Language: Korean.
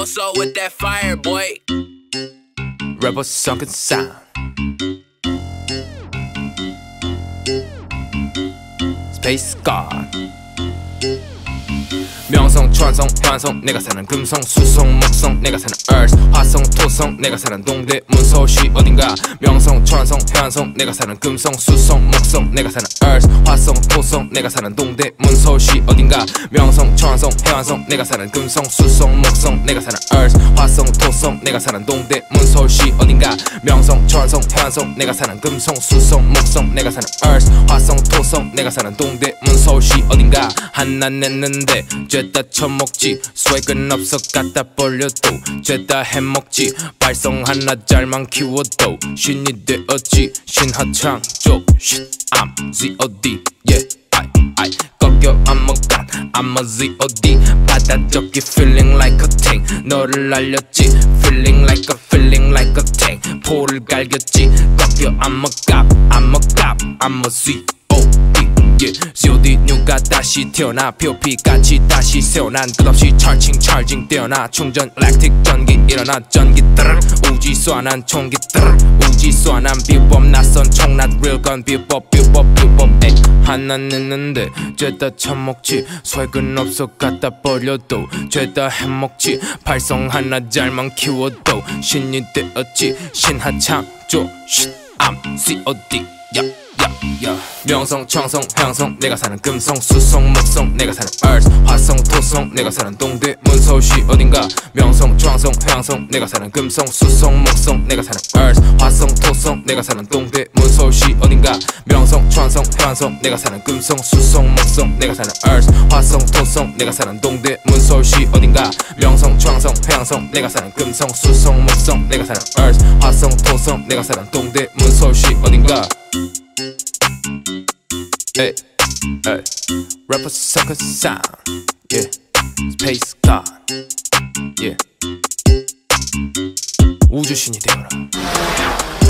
Also with that fire, boy. Rebel sunken sound. Space God. 명성,传성, 환성, 내가 사는 금성, 수성, 목성, 내가 사는 earth, 화성, 토성, 내가 사는 동대문, 서울시 어딘가. 명성,传성, 환성, 내가 사는 금성, 수성, 목성, 내가 사는 earth, 화성, 토성, 내가 사는 동대문, 서울시 어딘가. 명성,传성, 환성, 내가 사는 금성, 수성, 목성, 내가 사는 earth, 화성, 토성, 내가 사는 동대문, 서울시 어딘가. 명성,传성, 환성, 내가 사는 금성, 수성, 목성, 내가 사는 earth, 화성, 토성, 내가 사는 동대문, 서울시 어딘가. 하나 냈는데 죄다 처먹지, swag은 없어 갖다 벌려도 죄다 해먹지. 발성 하나 잘만 키워도 신이 되었지. 신화창조 shit I'm Z.O.D yeah I 꺾여 I'm a god I'm a Z.O.D 받아적기 feeling like a tank. 너를 알렸지 feeling like a tank. 포를 갈겼지 꺾여 I'm a god I'm a god I'm a Z.O.D Z.O.D 누가 다시 태어나 POP같이 다시 세워난 끝없이 charging 뛰어나 충전 electric 전기 일어나 전기 뜨르르 우지 쏘아난 총기 뜨르르 우지 쏘아난 비법 낯선 총낫 real gun 비법 에이. 하나 냈는데 죄다 처먹지, swag은 없어 갖다 버려도 죄다 해먹지. 발성 하나 잘만 키워도 신이 되었지. 신화창조 shit I'm Z.O.D 명성, 청성, 향성, 내가 사는 금성, 수성, 목성, 내가 사는 earth, 화성, 토성, 내가 사는 동대문, 서울시 어딘가. 명성, 청성, 향성, 내가 사는 금성, 수성, 목성, 내가 사는 earth, 화성, 토성, 내가 사는 동대문, 서울시 어딘가. 명성, 청성, 향성, 내가 사는 금성, 수성, 목성, 내가 사는 earth, 화성, 토성, 내가 사는 동대문, 서울시 어딘가. 명성, 청성, 향성, 내가 사는 금성, 수성, 목성, 내가 사는 earth, 화성, 토성, 내가 사는 동대문, 서울시 어딘가. Hey, hey, rapper sucker sound, yeah, space god, yeah. 우주신이 되어라.